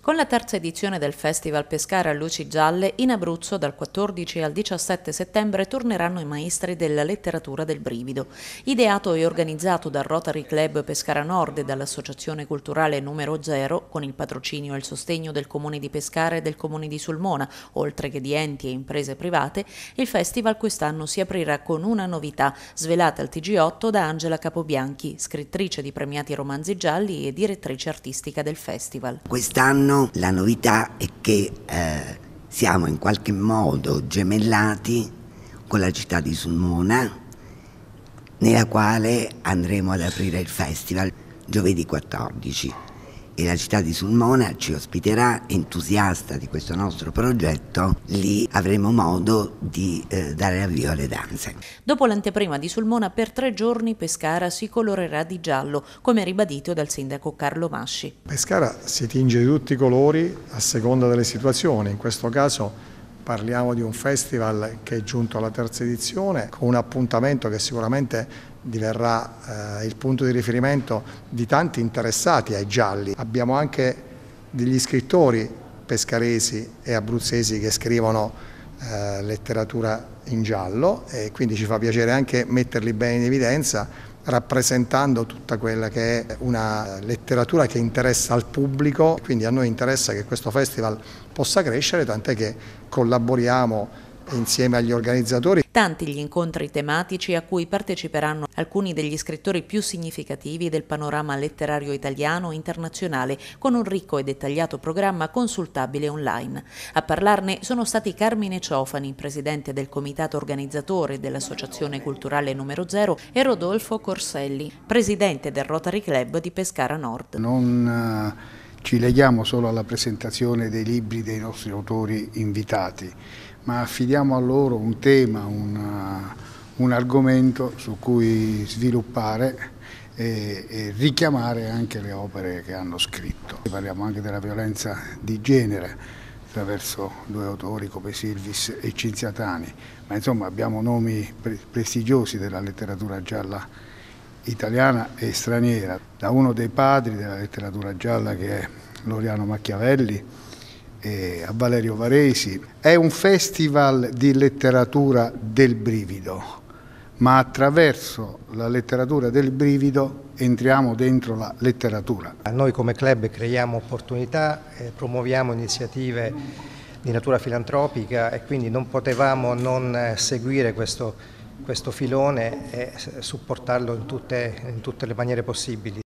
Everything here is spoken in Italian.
Con la terza edizione del Festival Pescara a Luci Gialle, in Abruzzo dal 14 al 17 settembre torneranno i maestri della letteratura del brivido. Ideato e organizzato dal Rotary Club Pescara Nord e dall'Associazione Culturale Numero Zero, con il patrocinio e il sostegno del Comune di Pescara e del Comune di Sulmona, oltre che di enti e imprese private, il festival quest'anno si aprirà con una novità, svelata al TG8 da Angela Capobianchi, scrittrice di premiati romanzi gialli e direttrice artistica del festival. Quest'anno la novità è che siamo in qualche modo gemellati con la città di Sulmona, nella quale andremo ad aprire il festival giovedì 14, e la città di Sulmona ci ospiterà, entusiasta di questo nostro progetto. Lì avremo modo di dare avvio alle danze. Dopo l'anteprima di Sulmona, per 3 giorni Pescara si colorerà di giallo, come ribadito dal sindaco Carlo Masci. Pescara si tinge di tutti i colori a seconda delle situazioni. In questo caso parliamo di un festival che è giunto alla terza edizione, con un appuntamento che sicuramente diverrà il punto di riferimento di tanti interessati ai gialli. Abbiamo anche degli scrittori pescaresi e abruzzesi che scrivono letteratura in giallo, e quindi ci fa piacere anche metterli bene in evidenza, rappresentando tutta quella che è una letteratura che interessa al pubblico. Quindi a noi interessa che questo festival possa crescere, tant'è che collaboriamo insieme agli organizzatori. Tanti gli incontri tematici a cui parteciperanno alcuni degli scrittori più significativi del panorama letterario italiano e internazionale, con un ricco e dettagliato programma consultabile online. A parlarne sono stati Carmine Ciofani, presidente del comitato organizzatore dell'Associazione Culturale Numero Zero, e Rodolfo Corselli, presidente del Rotary Club di Pescara Nord. Non ci leghiamo solo alla presentazione dei libri dei nostri autori invitati, ma affidiamo a loro un tema, un argomento su cui sviluppare e richiamare anche le opere che hanno scritto. Parliamo anche della violenza di genere attraverso 2 autori come Silvis e Cinziatani, ma insomma abbiamo nomi prestigiosi della letteratura gialla italiana e straniera, da uno dei padri della letteratura gialla che è Loriano Machiavelli, a Valerio Varesi. È un festival di letteratura del brivido, ma attraverso la letteratura del brivido entriamo dentro la letteratura. Noi come club creiamo opportunità, promuoviamo iniziative di natura filantropica, e quindi non potevamo non seguire questo filone e supportarlo in tutte le maniere possibili.